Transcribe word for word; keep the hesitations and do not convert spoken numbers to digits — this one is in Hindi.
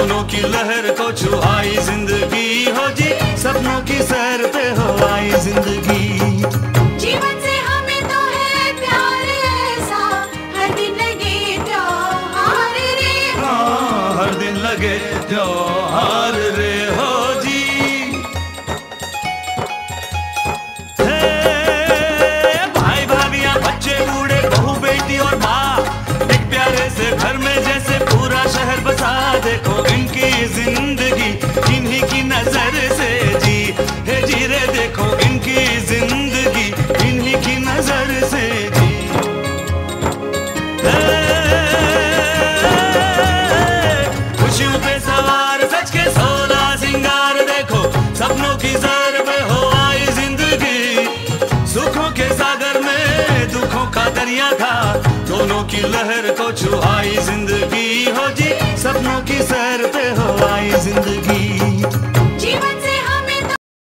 दोनों की लहर को छुआई जिंदगी हो जी, सपनों की सैर पे हो आई जिंदगी। जीवन से हमें तो है प्यार ऐसा, हर दिन लगे त्योहार रे, हाँ हर दिन लगे त्योहार रे हो जी। हे भाई भाभियां बच्चे बूढ़े बहू बेटी और माँ, एक प्यारे से घर में जैसे पूरा शहर बसा। देखो इनकी जिंदगी इन्हीं की नजर से जी, हे जी रे देखो इनकी जिंदगी इन्हीं की नजर से जी। खुशियों पे सवार सच के सोला सिंगार, देखो सपनों की सैर पे हो आई जिंदगी। सुखों के सागर में दुखों का दरिया था, दोनों की लहर को छुआई जिंदगी हो जी, सपनों की सैर पे हो आई जिंदगी।